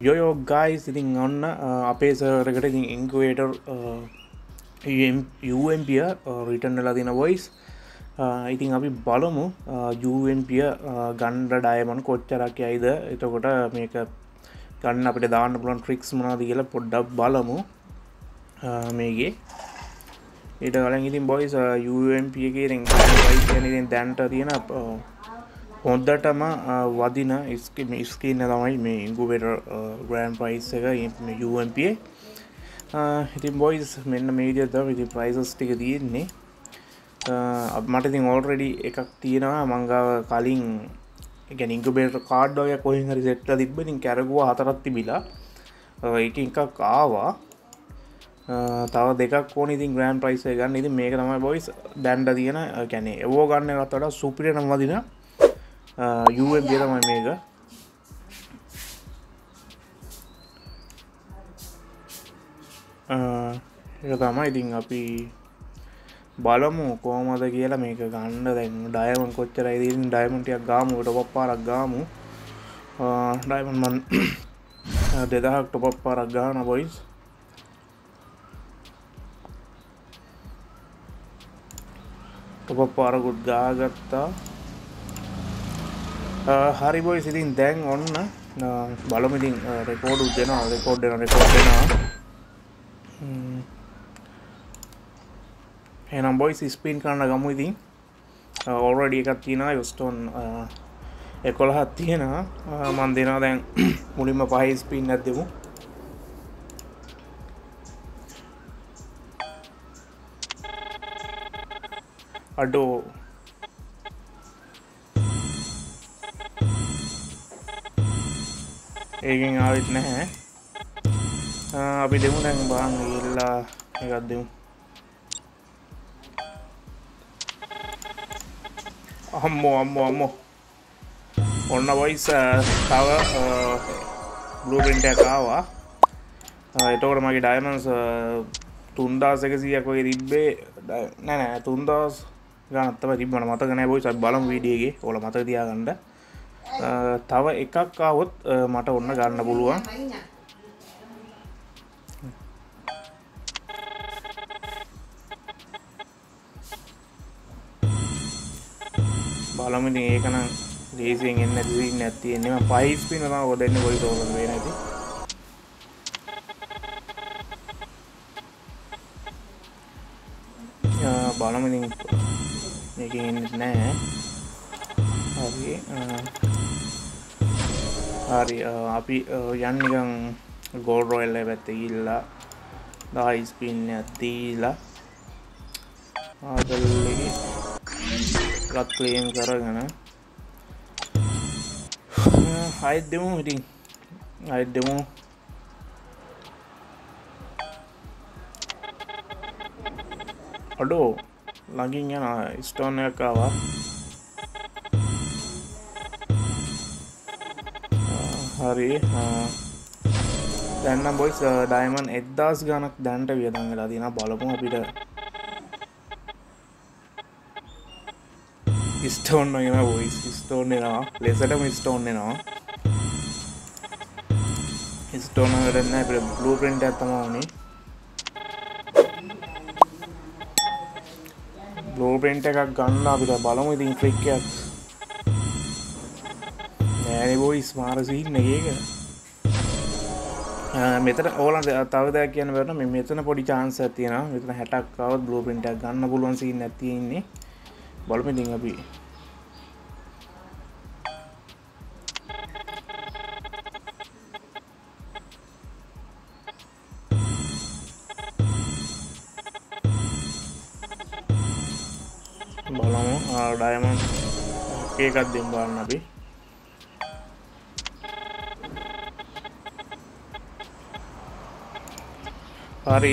Yo guys, ඉතින් ඔන්න අපේ සර්වර් එකට ඉතින් Incubator UMP රිටර්න් වෙලා තියෙන voice. ඉතින් අපි බලමු UMP ගන්න ඩයමන්ඩ් කොච්චරක් යයිද. එතකොට මේක ගන්න අපිට දාන්න පුළුවන් ට්‍රික්ස් මොනවද කියලා පොඩ්ඩක් බලමු මේකේ. ඊට කලින් ඉතින් boys UMP එකේ ඉතින් price කියන්නේ ඉතින් දැන්ට තියෙන හොඳටම වදින ස්ක්‍රීන් තමයි මේ Incubator grand price එක UMP එකේ. ඉතින් boys මෙන්න මේ විදිහට තමයි ඉතින් prices ටික තියෙන්නේ. මට ඉතින් already එකක් තියෙනවා මං ගාව කලින් ඒ කියන්නේ Incubator card වගේ කොහෙන් හරි set කරලා තිබ්බ. ඉතින් කැරගුවා 4ක් තිබිලා. ඒකෙන් එකක් ආවා. තව දෙකක් ඕනේ ඉතින් grand price එක ගන්න. ඉතින් මේක තමයි boys දැන්ඩ තියෙන කියන්නේ එවෝ ගන්න එකකට වඩා superior නම් වදින UMP තමයි මේක. ඒක තමයි ඉතින් අපි බලමු කොහමද කියලා මේක ගන්න. දැන් ඩයමන්ඩ් කොච්චරයි තියෙන්නේ ඩයමන්ඩ් ටිකක් ගාමු ටොප් අප් පාරක් ගාමු. ඩයමන්ඩ් මන් 2000ක් ටොප් අප් පාරක් ගානවා boys. ටොප් අප් පාරකුත් ගාගත්තා. හරි boys ඉතින් දැන් ඔන්න බලමු ඉතින් රෙකෝඩ් දෙනවා. එහෙනම් boys ස්පින් කරන්න ගමු ඉතින්. already එකක් තියෙනවා යොස්ටෝන් 11ක් තියෙනවා. මම දෙනවා දැන් මුලින්ම 5 ස්පින් එකක් දෙමු. අඩෝ ඒකෙන් ආවෙත් නැහැ. අපි දෙමු දැන් බාන් ගිහලා එකක් දෙමු. අම්මෝ ඔන්න boys තව බ්ලූප්‍රින්ට් එකක් ආවා. එතකොට මගේ ඩයමන්ඩ්ස් 3100ක් වගේ තිබ්බේ. නෑ 3000 ගානක් තමයි තිබ්බම මතක නෑ boys. අපි බලමු වීඩියෝ එකේ. ඔයාලා මතක තියාගන්න. තව එකක් ආවොත් මට ඔන්න ගන්න පුළුවන්. බලමු ඉතින් ඒක නම් ලේසියෙන් එන්නේ නැති සීන් එකක් තියෙන්නේ. මම 5 ස්පින් තමයි ඔය දෙන්නේ boys ඕක වෙන්නේ නැති. බලමු ඉතින් මේකෙන් එන්නේ නැහැ. හරි අපි යන්න නිකන් ගෝල්ඩ් රොයල් එක පැත්තේ ගිහිල්ලා 10 ස්පින් එකක් දීලා ආදල්ලේ ගත් ක්ලේම් කරගෙන හයිඩ් දෙමු ඉතින්. හයිඩ් දෙමු. අඩෝ ළඟින් යන ස්ටෝන් එකක් ආවා. හරි දැන් නම් boys ඩයමන්ඩ් 1000 ගණක් දැන්ට වියදම් වෙලා තියෙනවා. බලමු අපිට ස්ටෝන් එනවා boys. ස්ටෝන් එනවා ලෙසටම ස්ටෝන් එනවා. ස්ටෝන් වලට නෑ අපිට බ්ලූප්‍රින්ට් එකක් තමයි ඕනේ. බ්ලූප්‍රින්ට් එකක් ගන්න අපිට බලමු ඉතින් ට්‍රික් එකක්. නෑනේ boys මාර සීන් එකේක. මෙතන ඕලන්ට තව දෙයක් කියන්න බැරි නම් මෙතන පොඩි chance එකක් තියෙනවා. මෙතන 60ක් ආවොත් බ්ලූප්‍රින්ට් එකක් ගන්න පුළුවන් සීන් එකක් තියෙන්නේ. බලමු ඉතින් අපි. බලමු ඩයමන්ඩ් එකක් දෙන්න බලන්න අපි. හරි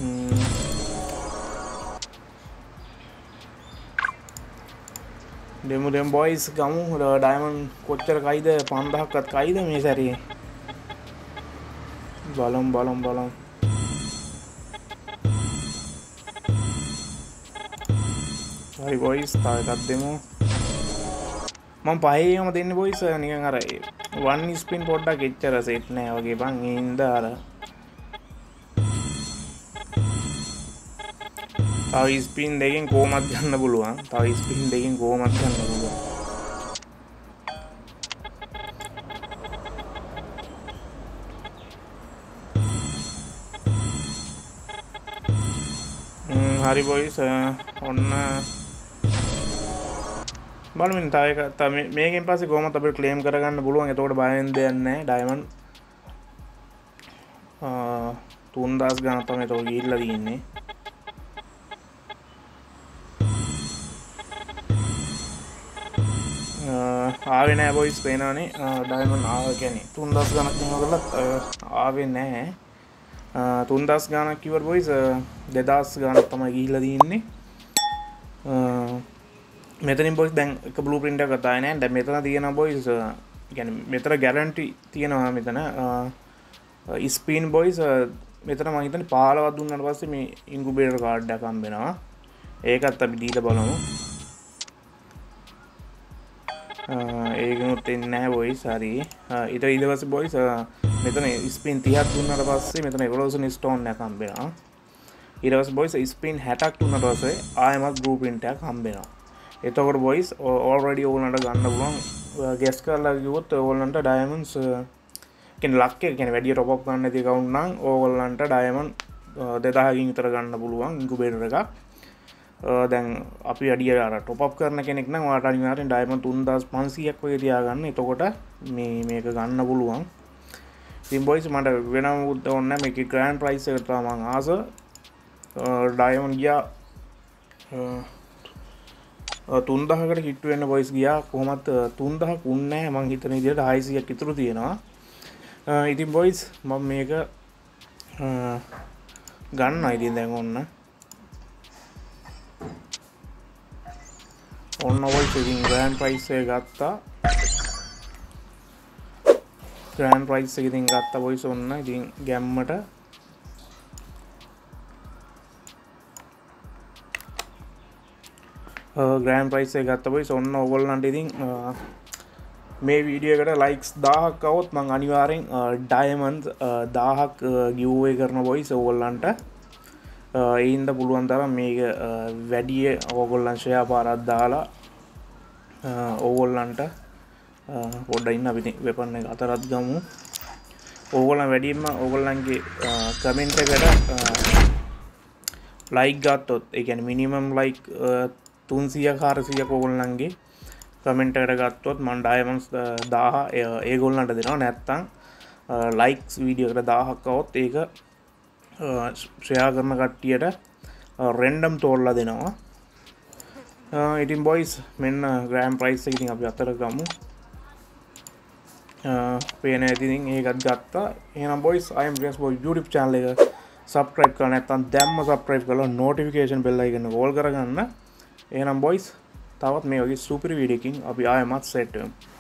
දෙමු boys ගමු. ඩයමන්ඩ් කොච්චර කයිද 5000ක්වත් කයිද මේ සැරේ. බලමු. හරි boys තව එකක් දෙමු. මම පහේම දෙන්නේ boys නිකන් අර වන් ස්පින් පොඩ්ඩක් එච්චර සෙට් නෑ වගේ බං ඒ හින්දා අර තව ස්පින් දෙකෙන් කොහොමත් ගන්න පුළුවන් තව ස්පින් දෙකෙන් කොහොමත් ගන්න පුළුවන් හරි බොයිස් ඔන්න බලමින් තව එක මේකෙන් පස්සේ කොහොමද අපිට ක්ලේම් කරගන්න පුළුවන් එතකොට බය වෙන්න දෙයක් නැහැ ඩයමන්ඩ් 3000 ගණන් තමයි ඒක ගිහිල්ලා තියෙන්නේ ආවේ නෑ බොයිස් පේනවනේ ඩයමන්ඩ් ආව කියන්නේ 3000 ගණක් නෙමෙයි ආවේ නෑ 3000 ගණක් කිව්වට බොයිස් 2000 ගණක් තමයි ගිහිල්ලා තියෙන්නේ මෙතනින් බොයිස් දැන් එක බ්ලූප්‍රින්ට් එකක් ගත්තා නෑ දැන් මෙතන තියෙනවා බොයිස් කියන්නේ මෙතන ගැරන්ටි තියෙනවා මෙතන ස්පීන් බොයිස් මෙතන මම හිතන්නේ 15ක් දුන්නාට පස්සේ මේ ඉන්කියුබේටර් කාඩ් එකක් හම්බ වෙනවා ඒකත් අපි දීලා බලමු ඒකනොත් එන්නේ නැහැ බොයිස් හරි ඊට පස්සේ බොයිස් මෙතන ස්පීන් 30ක් දුන්නාට පස්සේ මෙතන එවලූෂන් ස්ටෝන් එකක් හම්බ වෙනවා ඊට පස්සේ බොයිස් ස්පීන් 60ක් දුන්නාට පස්සේ ආයෙමත් බ්ලූප්‍රින්ට් එකක් හම්බ වෙනවා එතකොට බොයිස් ඔල්රෙඩි ඕගොල්ලන්ට ගන්න පුළුවන් ගෙස් කරලා කිව්වොත් ඕගොල්ලන්ට ඩයමන්ඩ්ස් කියන්නේ ලක් එක කියන්නේ වැඩි টොප් අප් ගන්න නැති account නම් ඕගොල්ලන්ට ඩයමන්ඩ් 2000කින් විතර ගන්න පුළුවන් ඉන්කියුබේටර් එකක් දැන් අපි වැඩි අර টොප් අප් කරන කෙනෙක් නම් ඔයාලට අනිවාර්යෙන් ඩයමන්ඩ් 3500ක් වගේ තියාගන්න එතකොට මේක ගන්න පුළුවන් ඉතින් බොයිස් මට වෙනම උත් ඕනේ නැහැ මේකේ ග්‍රෑන්ඩ් ප්‍රයිස් එක තමයි මම ආස ඩයමන්ඩ් ගියා 3000කට හිට් වෙන්න බොයිස් ගියා කොහොමත් 3000ක් උන්නේ නැහැ මං හිතන විදිහට 600ක් ඉතුරු තියෙනවා ඉතින් බොයිස් මම මේක ගන්නවා ඉතින් දැන් ඔන්න බොයිස් ඉතින් ග්‍රෑන්ඩ් ප්‍රයිස් එක ගත්තා ග්‍රෑන්ඩ් ප්‍රයිස් එක ඉතින් ගත්තා බොයිස් ඔන්න ඉතින් ගැම්මට ග්‍රෑන්ඩ් ප්‍රයිස් එක ගත්තා බොයිස් ඔන්න ඕගොල්ලන්ට ඉතින් මේ වීඩියෝ එකට ලයික්ස් 1000ක් આવොත් මම අනිවාර්යෙන් ඩයමන්ඩ් 1000ක් ගිව්වේ කරන බොයිස් ඕගොල්ලන්ට ඒ හින්දා පුළුවන් තරම් මේක වැඩි ඕගොල්ලන් ෂෙයා පාරක් දාලා ඕගොල්ලන්ට පොඩ්ඩක් ඉන්න අපි වෙපන් එක අතරත් ගමු ඕගොල්ලන් වැඩියෙන්ම ඕගොල්ලන්ගේ කමෙන්ට් එකට ලයික් ගත්තොත් ඒ කියන්නේ මිනිමම් ලයික් 300ක් 400ක් ඕගොල්ලන්ගේ කමෙන්ට් එකට ගත්තොත් මම ඩයමන්ඩ්ස් 1000 ඒගොල්ලන්ට දෙනවා නැත්තම් ලයික්ස් වීඩියෝ එකට 1000ක් આવොත් ඒක ෂෙයා කරන කට්ටියට රැන්ඩම් තෝරලා දෙනවා ඉතින් බොයිස් මෙන්න ග්‍රෑන්ඩ් ප්‍රයිස් එක ඉතින් අපි අතර ගමු පේන ඇති ඉතින් ඒකත් ගත්තා එහෙනම් බොයිස් IMRelaxBoy YouTube channel එක subscribe කරලා නැත්නම් දැම්ම subscribe කරලා notification bell icon එක all කරගන්න එහෙනම් බොයිස් තවත් මේ වගේ සුපිරි වීඩියෝ එකකින් අපි ආයෙමත් සෙට් වෙමු